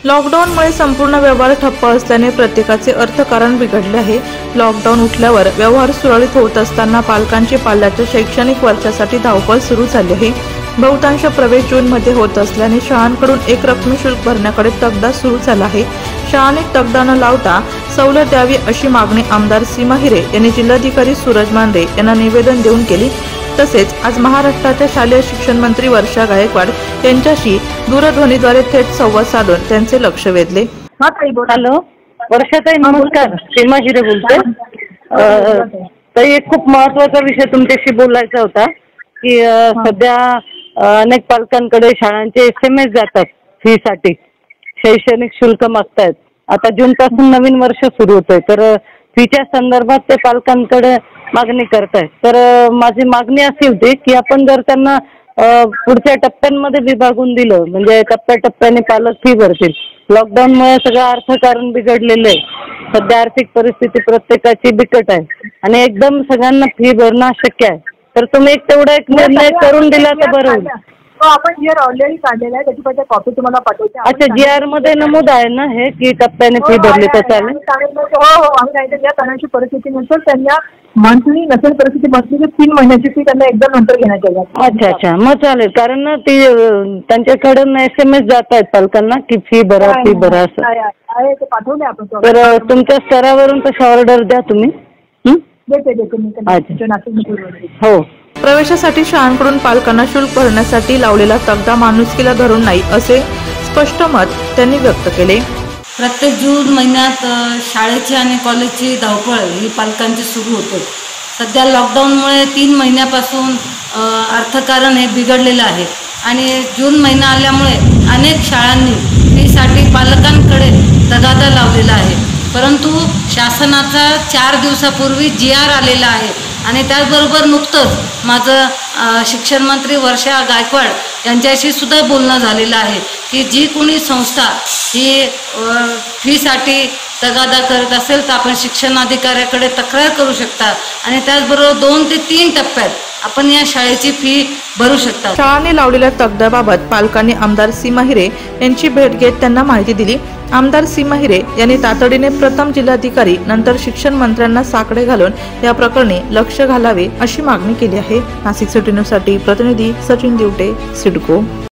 लॉकडाऊनमुळे संपूर्ण व्यवहार ठप्प असल्याने प्रत्येकाचे अर्थकारण बिघडले आहे। लॉकडाऊन उठल्यावर व्यवहार सुरळीत होत असताना पालकांची पाल्याच्या शैक्षणिक वर्षासाठी धावपळ सुरू झाली आहे। बहुतांश प्रवेश जूनमध्ये होत असल्याने शाळांकडून एक रकमी शुल्क भरण्याकडे तगदा सुरू झाला आहे। शाळांनी तगदा न लावता सवलत द्यावी अशी मागणी आमदार सीमा हिरे यांनी जिल्हाधिकारी सूरज मांढरे यांना निवेदन देऊन केली। तसेच आज महाराष्ट्राच्या शालेय शिक्षण मंत्री वर्षा गायकवाड यांच्याशी दूरध्वनीद्वारे थेट संवाद साधून त्यांचे लक्ष वेधले। हॅलो वर्षाताई, नमस्कार। सीमा हिरे बोलते। ताई, एक खूप महत्त्वाचा विषय तुमच्याशी बोलायचा होता की सध्या अनेक पालकांकडे शाळांचे SMS जातात फीसाठी, शैक्षणिक शुल्क मागतायत। आता जून पासून नवीन वर्ष सुरू होतंय, तर फीच्या संदर्भात ते पालकांकडे मागणी करतायत। तर माझी मागणी अशी होती की आपण जर त्यांना पुढच्या टप्प्यांमध्ये विभागून दिलं, म्हणजे टप्प्याटप्प्याने पालक फी भरतील। लॉकडाऊनमुळे सगळं अर्थकारण बिघडलेलं आहे। सध्या आर्थिक परिस्थिती प्रत्येकाची बिकट आहे आणि एकदम सगळ्यांना फी भरणं अशक्य आहे। तर तुम्ही तेवढा एक निर्णय करून दिला तर बरं होईल। आपण जीआर ऑलरेडी काढलेला आहे, त्याची कॉपी तुम्हाला पाठवते। अच्छा, जीआर मध्ये नमूद आहे ना हे की टप्प्याने फी भरली तर चालेल? हो हो, आम्ही सांगितलं ज्या तणाची परिस्थिती नसेल त्यांना मंथली नसेल परिस्थिती बसली तर 3 महिन्याची फी त्यांना एकदम नंतर घेण्यात येईल। अच्छा अच्छा, मग चालेल। कारण ना ती त्यांच्याकडून SMS जात आहेत पालकांना की फी भरा फी भरा असं आहे, ते पाठवले आपण। तर तुमच्या स्तरावरून तशी ऑर्डर द्या तुम्ही। हो। प्रवेशासाठी शाळांकडून पालकांना शुल्क भरण्यासाठी लावलेला तगदा माणुसकीला धरून नाही असे स्पष्ट मत त्यांनी व्यक्त केले। प्रत्येक जून महिन्यात शाळेची आणि कॉलेजची धावपळ ही पालकांची सुरू होते। सध्या लॉकडाऊनमुळे 3 महिन्यापासून अर्थकारण हे बिघडलेलं आहे आणि जून महिना आल्यामुळे अनेक शाळांनी फीसाठी पालकांकडे तगादा लावलेला आहे। परंतु शासनाचा 4 दिवसापूर्वी GR आलेला आहे आणि त्याचबरोबर नुकतंच माझं शिक्षण मंत्री वर्षा गायकवाड यांच्याशी सुद्धा बोलणं झालेलं आहे की जी कोणी संस्था ही फीसाठी तगादा करत असेल तर आपण शिक्षण अधिकाऱ्याकडे तक्रार करू शकता आणि त्याचबरोबर 2 ते 3 टप्प्यात आपण या शाळेची फी भरू शकता। शाळांनी लावलेल्या तगद्याबाबत पालकांनी आमदार सीमा हिरे यांची भेट घेत त्यांना माहिती दिली। आमदार सीमा हिरे यांनी तातडीने प्रथम जिल्हाधिकारी नंतर शिक्षण मंत्र्यांना साकडे घालून या प्रकरणी लक्ष घालावे अशी मागणी केली आहे। नाशिक सिटी न्यूजसाठी प्रतिनिधी सचिन दिवटे, सिडको।